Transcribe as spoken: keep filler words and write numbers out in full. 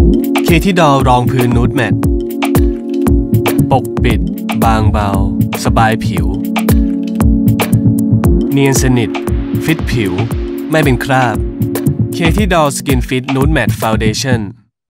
เคที่ดอลรองพื้นนูดแมตต์ปกปิดบางเบาสบายผิวเนียนสนิทฟิตผิวไม่เป็นคราบเคที่ดอลสกินฟิตนูดแมตต์ฟาวเดชั่น